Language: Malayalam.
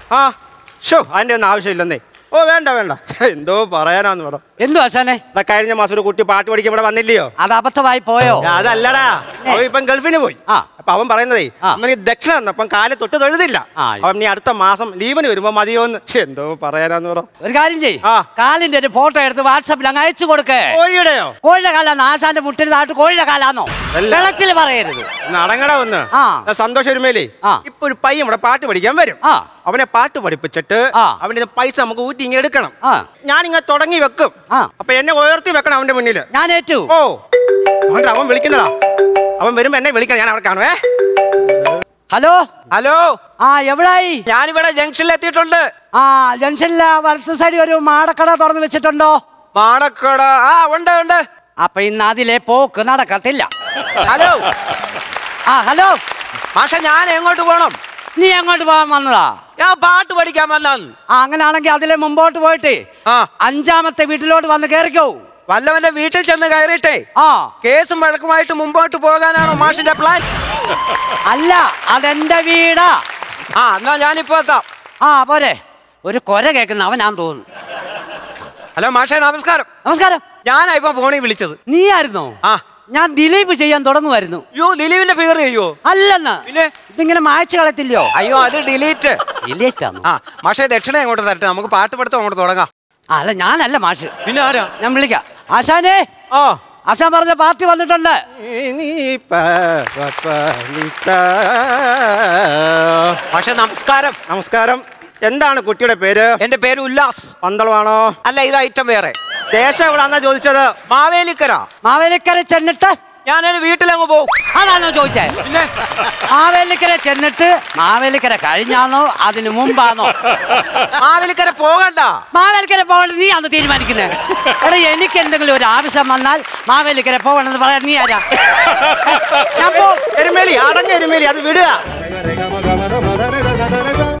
ആ ഷോ അതിൻ്റെ ഒന്നും ആവശ്യമില്ലെന്നേ. ഓ വേണ്ട വേണ്ട, എന്തോ പറയാനാന്ന് പറ. എന്തോ ആശാനെ? കഴിഞ്ഞ മാസം ഒരു കുട്ടി പാട്ട് പഠിക്കാൻ ഇവിടെ വന്നില്ലയോ? അത് അബദ്ധമായി പോയോ? അതല്ലടാ, അവൻ ഇപ്പം ഗൾഫിന് പോയി. അപ്പൊ അവൻ പറയുന്നതേ അവന് ദക്ഷിണ തന്നപ്പം കാല് തൊട്ട് തൊഴുതില്ല. അവൻ നീ അടുത്ത മാസം ലീവിന് വരുമ്പോ മതിയോന്ന്. എന്തോ പറയാനാന്ന് പറ. ഒരു കാര്യം ചെയ്യ്, കാലിന്റെ ഒരു ഫോട്ടോ എടുത്ത് വാട്സാപ്പിൽ അങ്ങ് അയച്ചു കൊടുക്കേ. കോഴിയുടെയോ? കോഴിയുടെ കാലാന്നോ? ആശാന്റെ മുട്ടരുതായിട്ട് കോഴിയുടെ കാലാന്നോ? വെള്ളത്തിൽ പറയരുത്. നടങ്ങട വന്ന് സന്തോഷം ഒരുമേലേ ഇപ്പൊ ഒരു പയ്യൻ ഇവിടെ പാട്ട് പഠിക്കാൻ വരും. അവനെ പാട്ട് പഠിപ്പിച്ചിട്ട് അവന്റെ പൈസ നമുക്ക് ഊറ്റി ഇങ്ങനെ എടുക്കണം. ഞാനിങ്ങനെ തുടങ്ങി വെക്കും. അപ്പൊ എന്നെ ഉയർത്തി വെക്കണം അവന്റെ മുന്നിൽ. ഞാൻ ഏറ്റു. ഓ അവൻ വിളിക്കുന്നടാ. അവൻ വരുമ്പോ എന്നെ വിളിക്കണം, ഞാൻ അവിടെ കാണുവേ. Hello hello. എവിടായി? ഞാനിവിടെ ജംഗ്ഷനിൽ എത്തിയിട്ടുണ്ട്. ജംഗ്ഷനിലെ വലത്ത് സൈഡിൽ ഒരു മാടക്കട തുറന്നു വെച്ചിട്ടുണ്ടോ? മാടക്കട? ഉണ്ട് ഉണ്ട്. അപ്പൊ ഇന്ന് അതിലെ പോക്ക് നടക്കത്തില്ല. ഹലോ. ഹലോ പക്ഷെ ഞാൻ എങ്ങോട്ട് പോണം? നീ എങ്ങോട്ട് പോകാൻ വന്നതാ? ഞാൻ പാട്ട് പഠിക്കാൻ വന്നാന്ന്. അങ്ങനാണെങ്കിൽ അതിലെ മുമ്പോട്ട് പോയിട്ട് 5ാമത്തെ വീട്ടിലോട്ട് വന്ന് കേറിക്കോ. വല്ലവന്റെ വീട്ടിൽ ചെന്ന് കയറിയിട്ടേ കേസും വഴക്കുമായിട്ട് മുമ്പോട്ട് പോകാനാണോ മാഷിന്റെ പ്ലാൻ? അല്ല, അതെന്റെ വീടാ. എന്നാ ഞാനിപ്പോ എത്താം. പോരെ. ഒരു കൊര കേൾക്കുന്ന അവനാൻ തോന്നുന്നു. ഹലോ മാഷേ, നമസ്കാരം. നമസ്കാരം. ഞാനാ ഇപ്പൊ ഫോണിൽ വിളിച്ചത്. നീ ആയിരുന്നോ? ഞാൻ ദിലീപ് ചെയ്യാൻ തുടങ്ങുമായിരുന്നു. അയ്യോ, ദിലീപിന്റെ ഫിഗർ ചെയ്യോ? അല്ലെന്ന്. പിന്നെ ഇതിങ്ങനെ മായ്ച്ചു കളയത്തില്ലയോ? അയ്യോ, അത് ഡിലീറ്റ്. മാഷേ, ദക്ഷിണ എങ്ങോട്ട് തരട്ടെ? നമുക്ക് പാട്ട് പഠിത്തം അങ്ങോട്ട് തുടങ്ങാം. അല്ല, ഞാനല്ല മാഷ്. പിന്നെ ആരാ? ഞാൻ വിളിക്കാം. ആശാനേ, ആശാൻ പറഞ്ഞ പാർട്ടി വന്നിട്ടുണ്ട്. പക്ഷെ നമസ്കാരം. നമസ്കാരം. എന്താണ് കുട്ടിയുടെ പേര്? എന്റെ പേര് ഉല്ലാസ്. പന്തളമാണോ? അല്ല, ഇത് ഐറ്റം വേറെ. ദേശം എവിടാന്നാ ചോദിച്ചത്? മാവേലിക്കര. മാവേലിക്കര ചെന്നിട്ട് ഞാനൊരു വീട്ടിലങ്ങ് പോകും. അതാണോ ചോദിച്ചേ? പിന്നെ മാവേലിക്കര ചെന്നിട്ട് മാവേലിക്കര കഴിഞ്ഞാന്നോ അതിന് മുമ്പാന്നോ? മാവേലിക്കര പോകണ്ട. മാവേലിക്കര പോകണ്ട നീ അന്ന് തീരുമാനിക്കുന്നത്. എടാ, എനിക്ക് എന്തെങ്കിലും ഒരു ആവശ്യം വന്നാൽ മാവേലിക്കര പോകണമെന്ന് പറയാൻ നീ ആരാ? ഞാൻ എരുമേലി, അടങ്ങ എരുമേലി, അത് വിടുക.